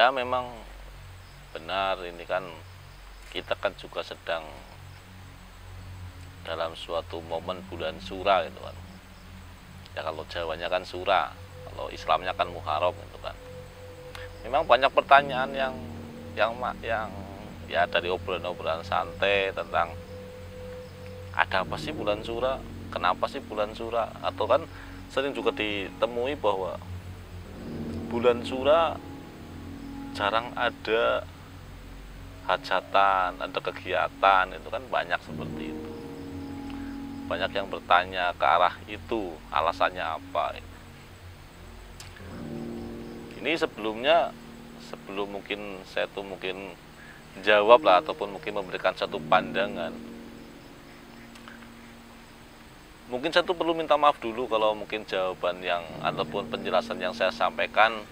Ya memang benar, ini kan kita kan juga sedang dalam suatu momen bulan Sura gitu kan. Ya kalau Jawanya kan Sura, kalau Islamnya kan Muharram gitu kan. Memang banyak pertanyaan yang ya dari obrolan-obrolan santai tentang ada apa sih bulan Sura, kenapa sih bulan Sura, atau kan sering juga ditemui bahwa bulan Sura jarang ada hajatan, ada kegiatan, itu kan banyak seperti itu. Banyak yang bertanya ke arah itu, alasannya apa. Ini sebelum mungkin saya tuh mungkin jawab lah, ataupun mungkin memberikan satu pandangan, mungkin saya tuh perlu minta maaf dulu kalau mungkin jawaban yang ataupun penjelasan yang saya sampaikan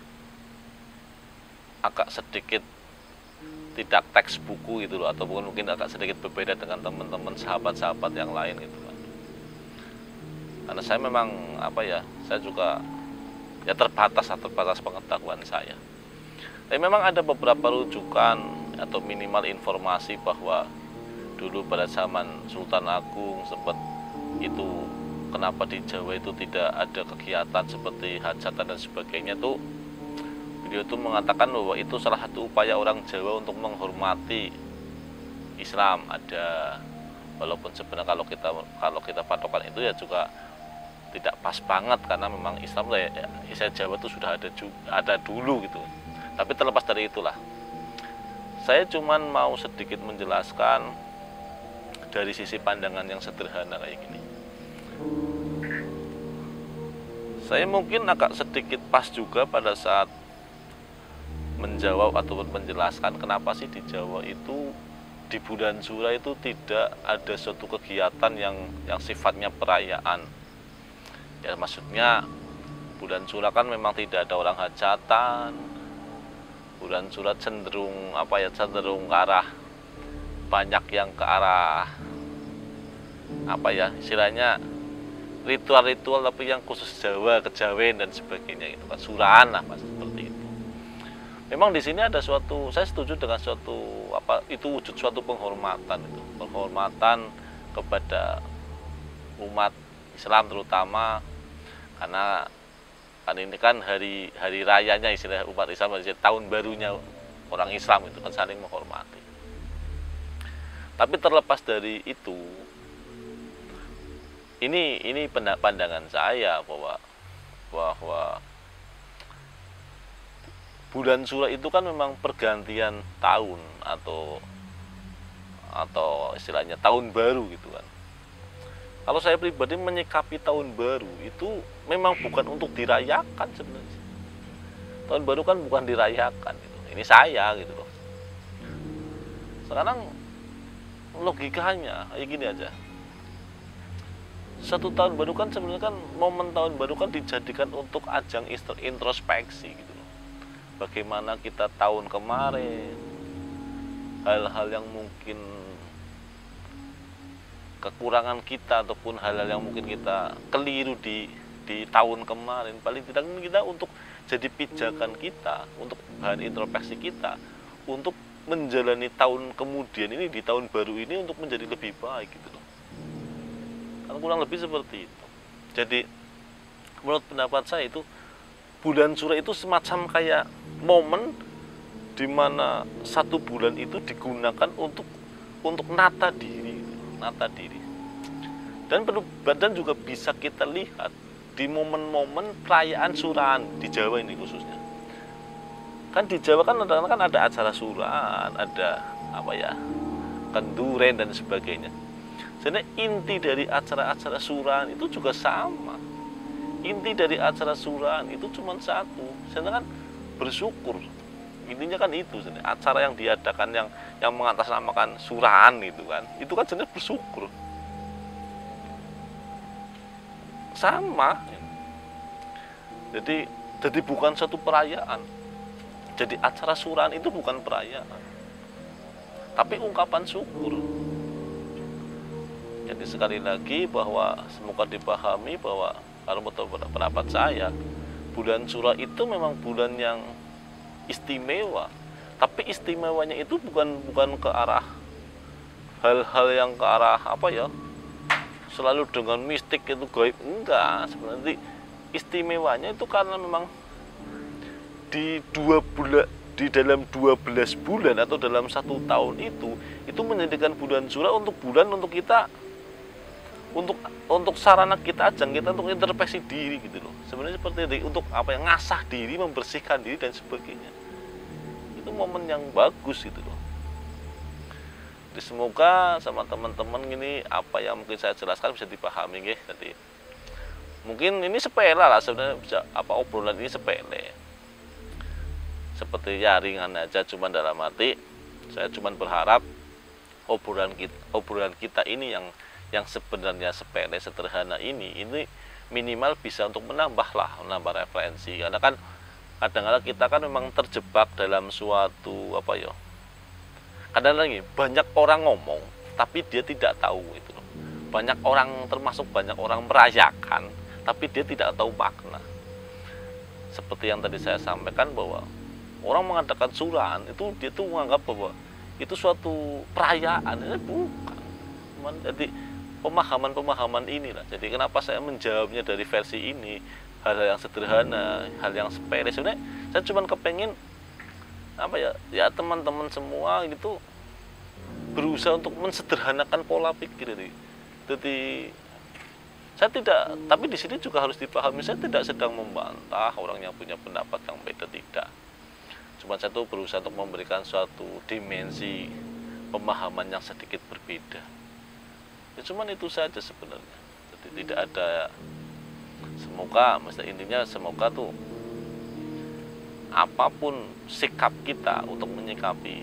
agak sedikit tidak teks buku gitu loh, ataupun mungkin agak sedikit berbeda dengan teman-teman sahabat-sahabat yang lain gitu kan. Karena saya memang saya juga ya terbatas pengetahuan saya. Tapi memang ada beberapa rujukan atau minimal informasi bahwa dulu pada zaman Sultan Agung sempat itu kenapa di Jawa itu tidak ada kegiatan seperti hajatan dan sebagainya tuh. Beliau itu mengatakan bahwa itu salah satu upaya orang Jawa untuk menghormati Islam. Ada, walaupun sebenarnya kalau kita patokan itu ya juga tidak pas banget, karena memang Islam ya, Jawa itu sudah ada dulu gitu. Tapi terlepas dari itulah, saya cuman mau sedikit menjelaskan dari sisi pandangan yang sederhana kayak gini. Saya mungkin agak sedikit pas juga pada saat menjawab ataupun menjelaskan kenapa sih di Jawa itu di bulan Sura itu tidak ada suatu kegiatan yang sifatnya perayaan. Ya maksudnya bulan Sura kan memang tidak ada orang hajatan. Bulan Sura cenderung cenderung ke arah banyak yang ke arah istilahnya ritual-ritual tapi yang khusus Jawa, kejawen dan sebagainya, itu kan suraan lah Mas, seperti itu. Memang di sini ada saya setuju dengan itu wujud suatu penghormatan kepada umat Islam terutama, karena ini kan hari rayanya istilah umat Islam, tahun barunya orang Islam, itu kan saling menghormati. Tapi terlepas dari itu, ini pandangan saya bahwa bulan Sura itu kan memang pergantian tahun atau istilahnya tahun baru gitu kan. Kalau saya pribadi menyikapi tahun baru itu memang bukan untuk dirayakan sebenarnya. Tahun baru kan bukan dirayakan gitu. Ini saya gitu loh. Sekarang logikanya kayak gini aja. Satu tahun baru kan sebenarnya kan momen tahun baru kan dijadikan untuk ajang introspeksi gitu. Bagaimana kita tahun kemarin, hal-hal yang mungkin kekurangan kita ataupun hal-hal yang mungkin kita keliru di tahun kemarin, paling tidak kita untuk jadi pijakan kita, untuk bahan introspeksi kita, untuk menjalani tahun kemudian ini, di tahun baru ini untuk menjadi lebih baik gitu loh. Kan kurang lebih seperti itu. Jadi menurut pendapat saya itu bulan Sura itu semacam kayak momen di mana satu bulan itu digunakan untuk nata diri. Dan juga bisa kita lihat di momen-momen perayaan suraan di Jawa ini khususnya. Kan di Jawa kan ada acara suraan, ada kenduren dan sebagainya. Sebenarnya inti dari acara-acara suraan itu juga sama. Inti dari acara suraan itu cuma satu, sebenarnya kan bersyukur. Intinya kan itu sebenarnya, acara yang diadakan yang mengatasnamakan suraan itu kan sebenarnya bersyukur. Sama. Jadi bukan satu perayaan. Jadi acara suraan itu bukan perayaan, tapi ungkapan syukur. Jadi sekali lagi bahwa semoga dipahami bahwa kalau menurut pendapat saya, bulan Sura itu memang bulan yang istimewa. Tapi istimewanya itu bukan ke arah hal-hal yang ke arah apa ya, selalu dengan mistik itu gaib, enggak. Sebenarnya istimewanya itu karena memang di dalam 12 bulan atau dalam 1 tahun itu menjadikan bulan Sura untuk kita, untuk sarana kita, ajang kita untuk introspeksi diri gitu loh. Sebenarnya seperti itu, untuk apa yang ngasah diri, membersihkan diri dan sebagainya. Itu momen yang bagus gitu loh. Jadi semoga sama teman-teman ini apa yang mungkin saya jelaskan bisa dipahami ya. Jadi mungkin ini sepele lah sebenarnya, bisa apa, obrolan ini sepele. Seperti ya ringan aja, cuman dalam hati saya cuman berharap obrolan kita ini yang sebenarnya sepele, sederhana ini minimal bisa untuk menambah referensi. Karena kan kadang-kadang kita kan memang terjebak dalam suatu apa ya, kadang-kadang banyak orang ngomong tapi dia tidak tahu itu loh. Banyak orang merayakan tapi dia tidak tahu makna. Seperti yang tadi saya sampaikan bahwa orang mengadakan suran itu dia tuh menganggap bahwa itu suatu perayaan, ini bukan. Jadi pemahaman inilah. Jadi kenapa saya menjawabnya dari versi ini, hal yang sederhana, hal yang sepele. Sebenarnya saya cuma kepengen apa ya teman-teman semua gitu berusaha untuk mensederhanakan pola pikir ini. Jadi saya tidak, tapi di sini juga harus dipahami, saya tidak sedang membantah orang yang punya pendapat yang beda, tidak. Cuma saya tuh berusaha untuk memberikan suatu dimensi pemahaman yang sedikit berbeda. Ya cuman itu saja sebenarnya. Jadi tidak ada, semoga intinya semoga tuh apapun sikap kita untuk menyikapi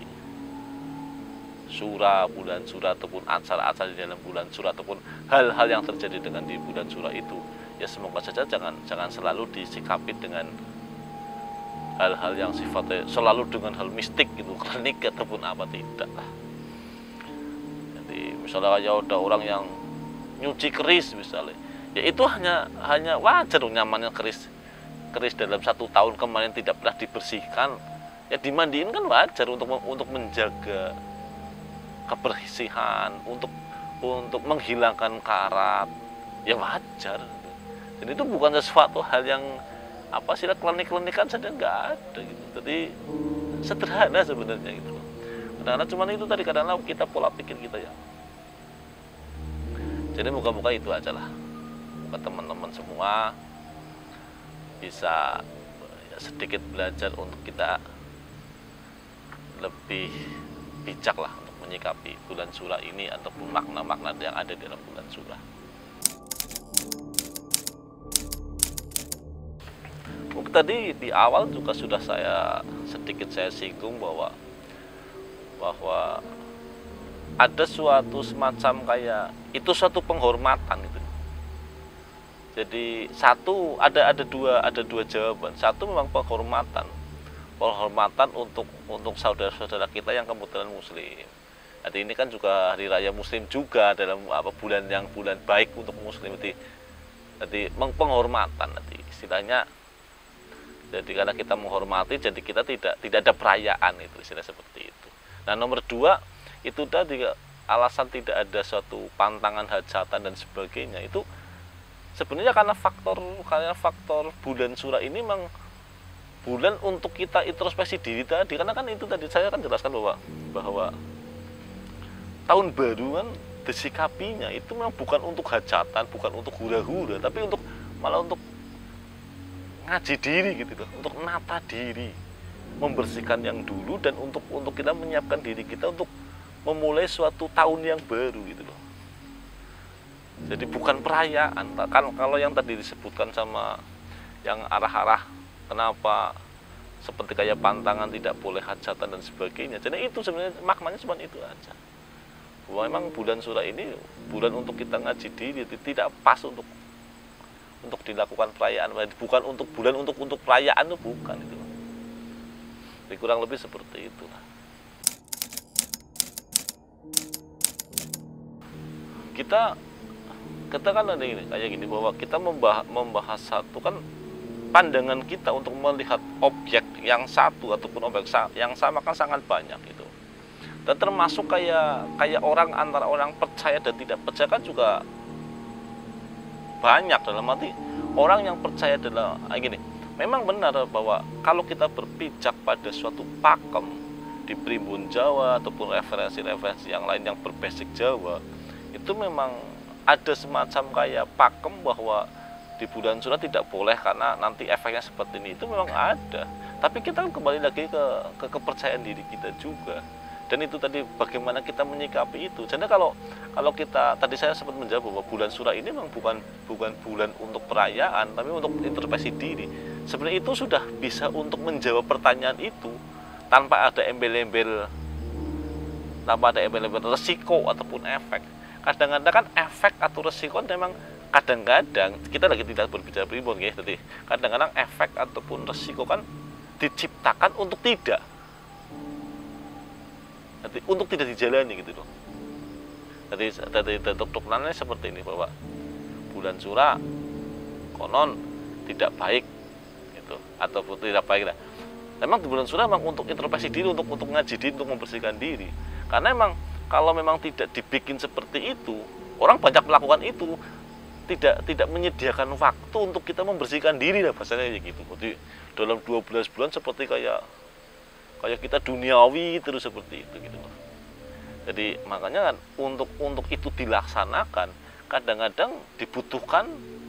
bulan Sura ataupun acara-acara di dalam bulan Sura ataupun hal-hal yang terjadi dengan di bulan Sura itu, ya semoga saja jangan selalu disikapi dengan hal-hal yang sifatnya selalu dengan hal mistik gitu, klinik ataupun apa, tidak lah. Jadi misalnya kayak ada orang yang nyuci keris misalnya, ya itu hanya wajar dong, nyamannya keris dalam 1 tahun kemarin tidak pernah dibersihkan, ya dimandiin kan wajar untuk menjaga kebersihan, untuk menghilangkan karat, ya wajar. Jadi itu bukan sesuatu hal yang apa sih, klinik-klinikan saja nggak ada gitu. Jadi sederhana sebenarnya gitu. Kadang-kadang cuman itu tadi, kadang-kadang kita pola pikir kita ya. Jadi moga-moga itu aja lah. Moga teman-teman semua bisa ya, sedikit belajar untuk kita lebih bijak lah untuk menyikapi bulan Sura ini ataupun makna-makna yang ada di dalam bulan Sura. Mungkin tadi di awal juga sudah sedikit saya singgung bahwa ada suatu semacam kayak itu suatu penghormatan itu. Jadi ada dua jawaban. Satu memang penghormatan untuk saudara-saudara kita yang kebetulan Muslim. Jadi ini kan juga hari raya Muslim juga dalam bulan baik untuk Muslim. Jadi penghormatan nanti istilahnya. Jadi karena kita menghormati, jadi kita tidak ada perayaan, itu istilah seperti itu. Nah nomor 2 itu tadi alasan tidak ada suatu pantangan hajatan dan sebagainya, itu sebenarnya karena faktor bulan Sura ini memang bulan untuk kita introspeksi diri tadi. Karena kan itu tadi saya kan jelaskan bahwa tahun baru kan disikapinya itu memang bukan untuk hajatan, bukan untuk hura-hura, tapi malah untuk ngaji diri gitu loh, untuk nata diri, membersihkan yang dulu, dan untuk kita menyiapkan diri kita untuk memulai suatu tahun yang baru gitu loh. Jadi bukan perayaan. Kan kalau yang tadi disebutkan sama yang arah-arah kenapa seperti kayak pantangan tidak boleh hajatan dan sebagainya, jadi itu sebenarnya maknanya cuma itu aja. Bahwa memang bulan Sura ini bulan untuk kita ngaji diri, tidak pas untuk dilakukan perayaan, bukan untuk bulan untuk perayaan, itu bukan itu. Jadi kurang lebih seperti itulah. Kita kan ada kayak gini bahwa kita membahas satu kan pandangan kita untuk melihat objek yang satu ataupun objek yang sama kan sangat banyak gitu. Dan termasuk kayak orang, antara orang percaya dan tidak percaya kan juga banyak. Dalam arti orang yang percaya adalah gini, memang benar bahwa kalau kita berpijak pada suatu pakem di primbon Jawa ataupun referensi-referensi yang lain yang berbasic Jawa, itu memang ada semacam kayak pakem bahwa di bulan Sura tidak boleh karena nanti efeknya seperti ini. Itu memang ada, tapi kita kembali lagi ke kepercayaan diri kita juga. Dan itu tadi bagaimana kita menyikapi itu. Jadi kalau kita tadi saya sempat menjawab bahwa bulan Sura ini memang bukan bulan untuk perayaan, tapi untuk introspeksi diri. Sebenarnya itu sudah bisa untuk menjawab pertanyaan itu tanpa ada embel-embel resiko ataupun efek. Kadang-kadang kan efek atau resiko memang kadang-kadang kita lagi tidak berbicara primbon ya, jadi kadang-kadang efek ataupun resiko kan diciptakan untuk tidak dijalani gitu loh. Jadi dokter seperti ini bahwa bulan Sura konon tidak baik gitu, ataupun tidak baik lah. Memang di bulan Sura memang untuk introspeksi diri, untuk ngaji diri, untuk membersihkan diri. Karena memang kalau memang tidak dibikin seperti itu, orang banyak melakukan itu, tidak menyediakan waktu untuk kita membersihkan diri lah bahasanya gitu. Jadi dalam 12 bulan seperti kayak kita duniawi terus seperti itu gitu loh. Jadi makanya kan untuk itu dilaksanakan kadang-kadang dibutuhkan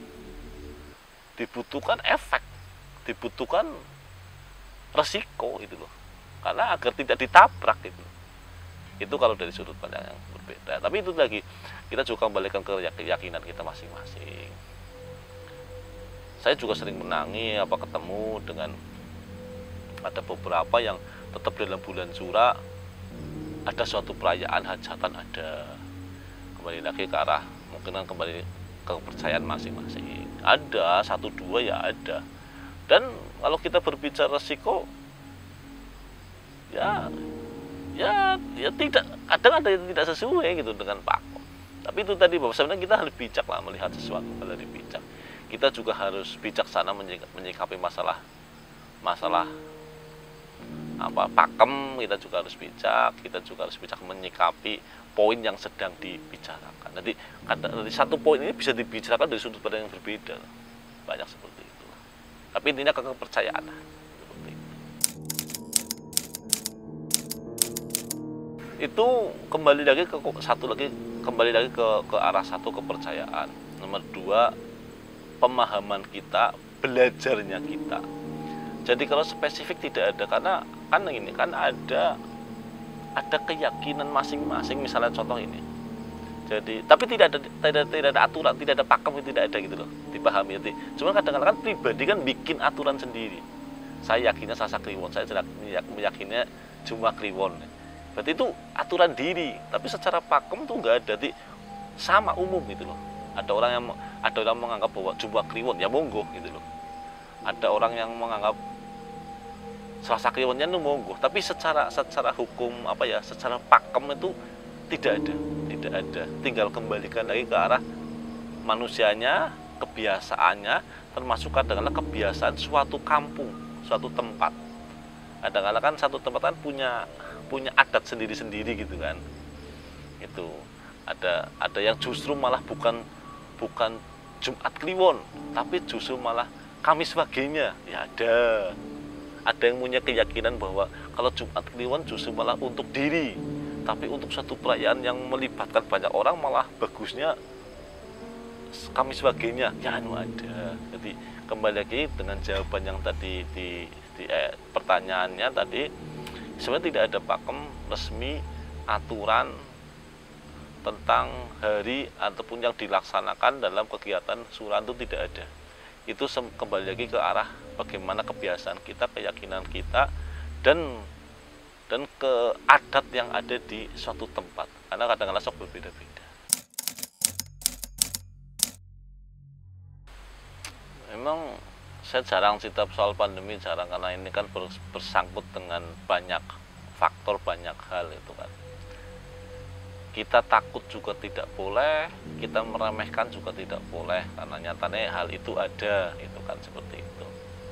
efek, dibutuhkan resiko gitu loh. Karena agar tidak ditabrak gitu. Itu kalau dari sudut pandang yang berbeda. Tapi itu lagi kita juga kembalikan ke keyakinan kita masing-masing. Saya juga sering menangi ketemu dengan ada beberapa yang tetap dalam bulan Sura ada suatu perayaan hajatan, ada kembali lagi ke arah mungkin kembali ke kepercayaan masing-masing. Ada satu dua ya ada. Dan kalau kita berbicara resiko ya tidak, kadang ada yang tidak sesuai gitu dengan pakem. Tapi itu tadi bahwa sebenarnya kita harus bijak lah melihat sesuatu, harus bijak. Kita juga harus bijaksana menyikapi masalah pakem. Kita juga harus bijak menyikapi poin yang sedang dibicarakan. Jadi satu poin ini bisa dibicarakan dari sudut pandang yang berbeda, banyak seperti itu. Tapi intinya kepercayaan seperti itu kembali lagi ke arah satu, kepercayaan. Nomor dua, pemahaman kita, belajarnya kita. Jadi kalau spesifik tidak ada, karena kan ini kan ada keyakinan masing-masing. Misalnya contoh ini, jadi tapi tidak ada aturan, tidak ada pakem, tidak ada gitu loh, dipahami. Jadi cuma kadang-kadang kan pribadi kan bikin aturan sendiri. Saya yakinnya Sasa Kliwon, saya meyakininya Jumah Kliwon. Berarti itu aturan diri, tapi secara pakem tuh nggak ada. Jadi sama umum gitu loh. Ada orang menganggap bahwa Jumah Kliwon ya monggo gitu loh. Ada orang yang menganggap Selasa Kliwonnya itu monggo, tapi secara hukum secara pakem itu tidak ada. Tinggal kembalikan lagi ke arah manusianya, kebiasaannya, termasuk kadang-kadang kebiasaan suatu kampung, suatu tempat. Kadang-kadang kan satu tempat kan punya adat sendiri-sendiri gitu kan. Itu ada yang justru malah bukan Jumat Kliwon, tapi justru malah Kamis Wagenya. Ya ada yang punya keyakinan bahwa kalau Jumat Kliwon justru malah untuk diri, tapi untuk satu perayaan yang melibatkan banyak orang malah bagusnya Kamis Wagenya. Ya ada. Jadi kembali lagi dengan jawaban yang tadi di pertanyaannya tadi, sebenarnya tidak ada pakem resmi aturan tentang hari ataupun yang dilaksanakan dalam kegiatan Sura itu tidak ada. Itu kembali lagi ke arah bagaimana kebiasaan kita, keyakinan kita, dan ke adat yang ada di suatu tempat. Karena kadang-kadang sok berbeda-beda. Memang saya jarang cerita soal pandemi, jarang, karena ini kan bersangkut dengan banyak faktor, banyak hal itu kan. Kita takut juga tidak boleh, kita meremehkan juga tidak boleh, karena nyatanya hal itu ada, itu kan seperti itu.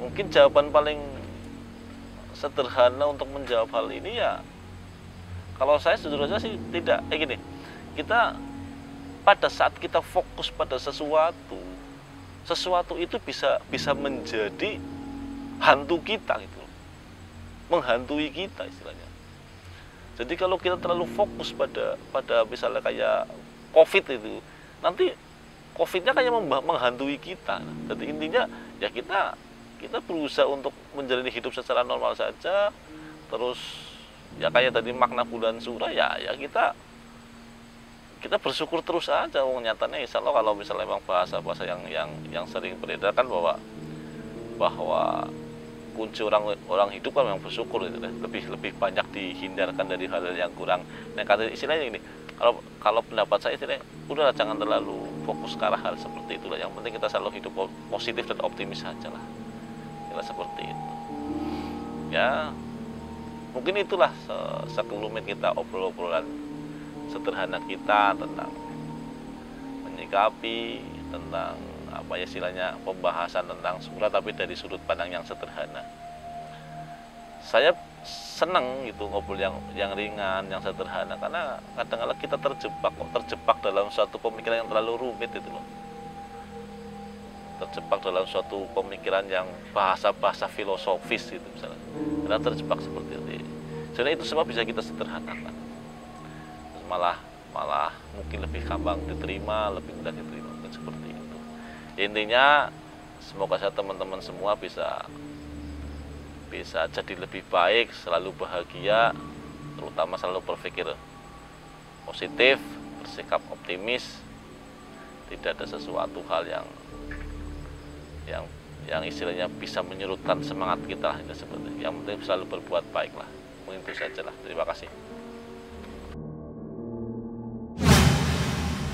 Mungkin jawaban paling sederhana untuk menjawab hal ini ya, kalau saya jujur saja sih tidak gini. Kita pada saat kita fokus pada sesuatu itu bisa menjadi hantu kita gitu, menghantui kita istilahnya. Jadi kalau kita terlalu fokus pada misalnya kayak COVID itu, nanti COVID-nya kayak menghantui kita. Jadi intinya ya kita berusaha untuk menjalani hidup secara normal saja. Terus ya kayak tadi makna bulan surah ya kita bersyukur terus aja. Nyatanya insya Allah kalau misalnya memang bahasa yang sering beredar kan bahwa kunci orang hidup kan memang bersyukur gitu, lebih banyak dihindarkan dari hal-hal yang kurang negatif. Istilahnya ini, kalau pendapat saya istilahnya udahlah, jangan terlalu fokus ke arah hal seperti itulah. Yang penting kita selalu hidup positif dan optimis saja lah. Kira seperti itu. Ya, mungkin itulah sekelumit kita obrolan sederhana kita tentang menyikapi, tentang apa ya istilahnya, pembahasan tentang surah tapi dari sudut pandang yang sederhana. Saya senang gitu ngobrol yang ringan, yang sederhana, karena kadang-kadang kita terjebak dalam suatu pemikiran yang terlalu rumit itu loh. Terjebak dalam suatu pemikiran yang bahasa filosofis gitu misalnya. Kita terjebak seperti itu. Sebenarnya itu semua bisa kita sederhanakan. Terus malah mungkin lebih gampang diterima, lebih mudah diterima, mungkin seperti itu. Intinya semoga saya teman-teman semua bisa jadi lebih baik, selalu bahagia, terutama selalu berpikir positif, bersikap optimis, tidak ada sesuatu hal yang istilahnya bisa menyurutkan semangat kita. Yang penting selalu berbuat baik lah. Mungkin itu saja lah. Terima kasih.